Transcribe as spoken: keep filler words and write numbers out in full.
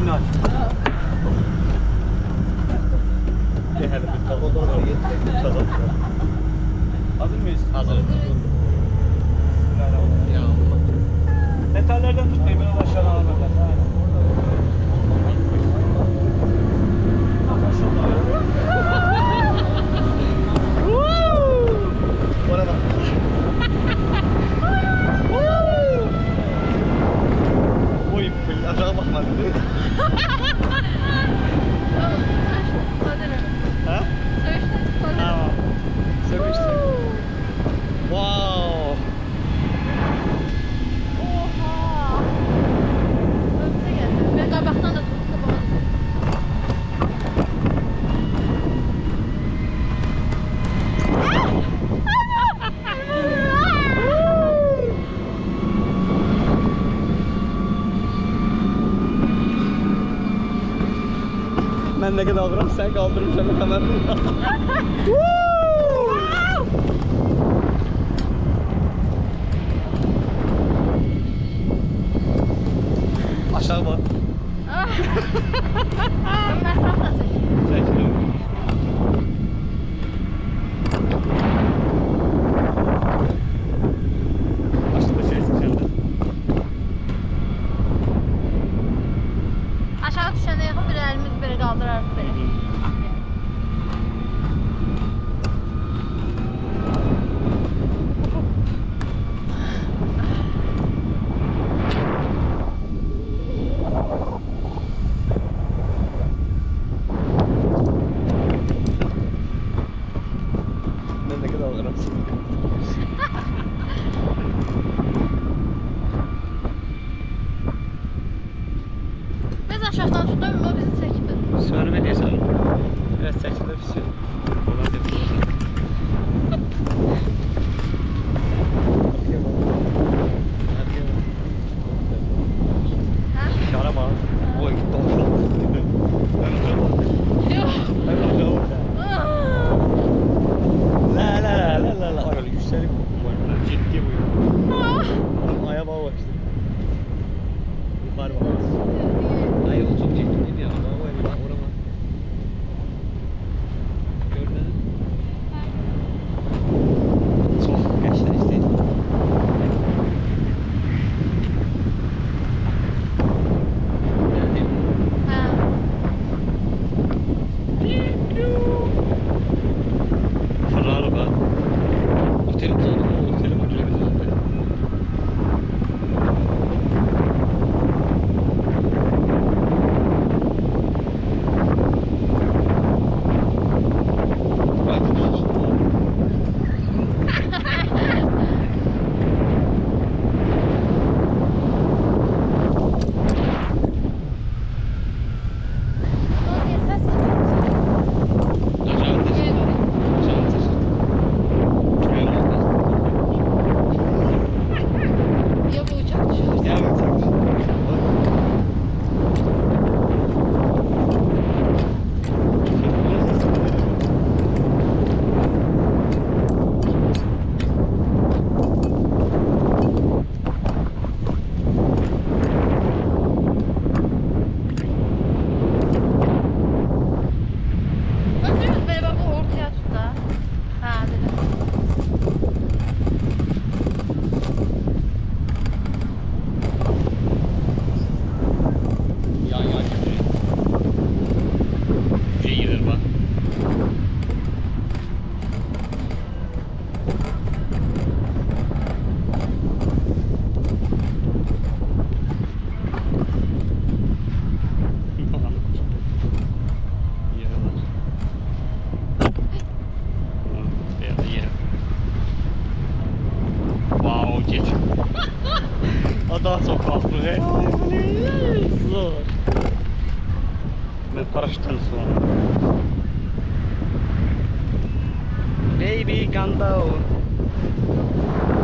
Önünü aç. Hazır mıyız? Hazır. Metallerden tutmayın, ben aşağıdan alalım. Oy, aşağı bakma dedi. Ha? Tamam. Sevmiştim. Wow. Oha! Öpte geldi. Ben qabaqdan da tutdu bu. Ben ne kadar alırım, sen kaldırmışsın kamerayı. Aşağı bak. Ömer Rafta çek. Çekiliyorum. Aşağıda şey sıçradı. Aşağı düşəndə yaxın bir əlimiz belə qaldırarıq belə. Ben ne kadar alırım. Biz aşağıdan tutalım, o bizi çəkmir. Sonra ne sanırım? Biraz çekilir bir şey. Olan dedi. Ha? Şara bak. Oy gitti aşağı. Ben aşağı bak. Yox. Ben aşağı bak. Ah! La la la la la la. Ay öyle yükselip var. Ciddi bu ya. Ah! Aya bak işte. Yukarı bak. Ay o çok ciddi değil ya. Ama o bak oraya bak. Gördün mü? Çok gençler işte. Ha. Ferrari bak. Otel kaldı mı? Otelim ucuyla O yetməz ki. Aşağı taşı. Aşağı taşı. Şuraya bak. Ya bu uçak düşür. Ya bak taşı. Ötürüz belə bax, bu ortaya tut da. Ha, belə. Ya ya cüce. Cüce girer bak. Yere bak. Ya yere. Wow, geç. O daha çok kalktı be. Zor. Ben paraşütten sonra. Baby calm down.